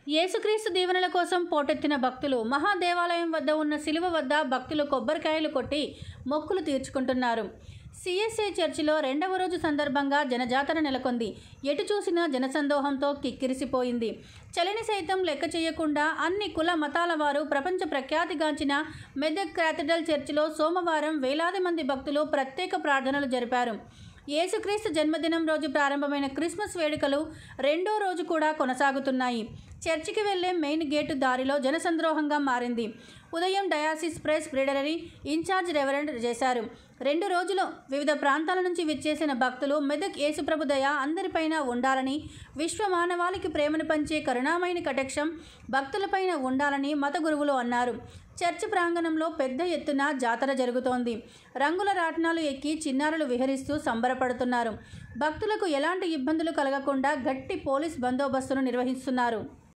యేసుక్రీస్తు దీవెనల కోసం పోటెత్తిన భక్తులు మహాదేవాలయం వద్ద ఉన్న శిలువ వద్ద భక్తులు కొబ్బరికాయలు కొట్టి మొక్కులు తీర్చుకుంటున్నారు. సిఎస్ఐ చర్చిలో రెండవ రోజు సందర్భంగా జనజాతర నెలకొంది. ఎటు చూసినా జనసందోహంతో కిక్కిరిసిపోయింది. చలిని సైతం లెక్క చేయకుండా అన్ని కుల మతాల వారు ప్రపంచ ప్రఖ్యాతిగాంచిన మెదక్ క్యాథడ్రల్ చర్చిలో సోమవారం వేలాది మంది భక్తులు ప్రత్యేక ప్రార్థనలు జరిపారు. యేసుక్రీస్తు జన్మదినం రోజు ప్రారంభమైన క్రిస్మస్ వేడుకలు రెండో రోజు కూడా కొనసాగుతున్నాయి. చర్చికి వెళ్లే మెయిన్ గేటు దారిలో జనసంద్రోహంగా మారింది. ఉదయం డయాసిస్ ప్రెస్ బ్రిడరీ ఇన్ఛార్జ్ రెవరెండ్ చేశారు. 2 రోజులు వివిధ ప్రాంతాల నుంచి విచ్చేసిన భక్తులు మెదక్ యేసుప్రభు దయ అందరిపైన ఉండాలని, విశ్వ మానవాళికి ప్రేమను పంచే కరుణామయుని కటాక్షం భక్తులపైన ఉండాలని మత గురువులు అన్నారు. చర్చి ప్రాంగణంలో పెద్ద ఎత్తున జాతర జరుగుతోంది. రంగుల రాట్నాలు ఎక్కి చిన్నారులు విహరిస్తూ సంబరపడుతున్నారు. భక్తులకు ఎలాంటి ఇబ్బందులు కలగకుండా గట్టి పోలీస్ బందోబస్తును నిర్వహిస్తున్నారు.